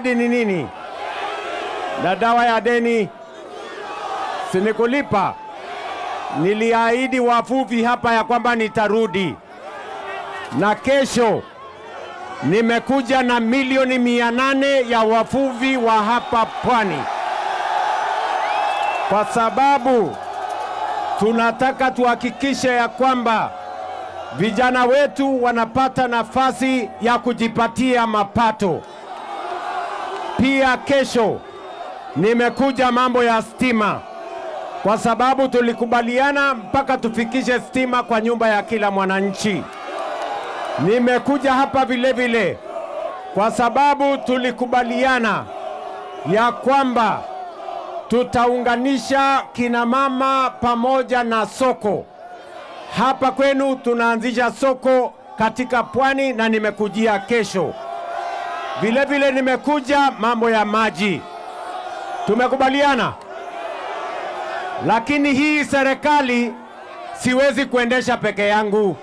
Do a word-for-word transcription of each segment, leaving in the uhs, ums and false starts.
ahadi ni nini? Na dawa ya deni sinikulipa. Niliahidi wavuvi hapa ya kwamba nitarudi, na kesho nimekuja na milioni mia nane ya wavuvi wa hapa pwani, kwa sababu tunataka tuhakikishe ya kwamba vijana wetu wanapata nafasi ya kujipatia mapato. Pia kesho nimekuja mambo ya stima, kwa sababu tulikubaliana mpaka tufikishe stima kwa nyumba ya kila mwananchi. Nimekuja hapa vile vile kwa sababu tulikubaliana ya kwamba tutaunganisha kina mama pamoja na soko. Hapa kwenu tunaanzisha soko katika pwani na nimekujia kesho. Vile vile nimekuja mambo ya maji. Tumekubaliana. Lakini hii serikali siwezi kuendesha peke yangu.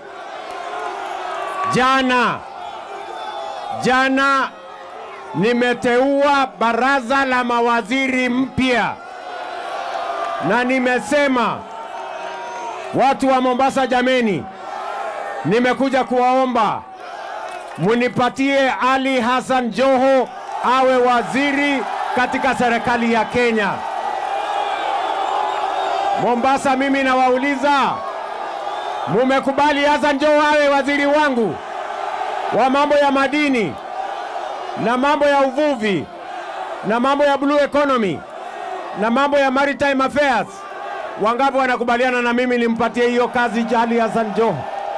Jana, jana nimeteua baraza la mawaziri mpya, na nimesema watu wa Mombasa, jameni, nimekuja kuwaomba munipatie Ali Hassan Joho awe waziri katika serikali ya Kenya. Mombasa, mimi nawauliza, mumekubali Hassan Joho awe waziri wangu wa mambo ya madini na mambo ya uvuvi na mambo ya blue economy na mambo ya maritime affairs? Wangapi wanakubaliana na mimi nimpatie hiyo kazi Ali Hassan Joho?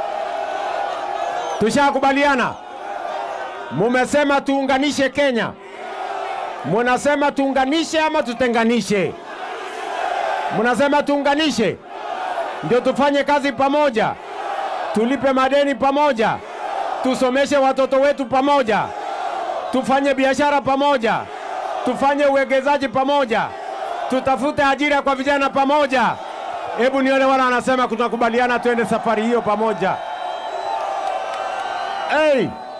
Tushakubaliana. Mumesema tuunganishe Kenya. Munasema tuunganishe ama tutenganishe? Munasema tuunganishe ndio tufanye kazi pamoja, tulipe madeni pamoja, tusomeshe watoto wetu pamoja, tufanye biashara pamoja, tufanye uwekezaji pamoja, tutafute ajira kwa vijana pamoja. Hebu nione wala wanasema tunakubaliana twende safari hiyo pamoja. Hey!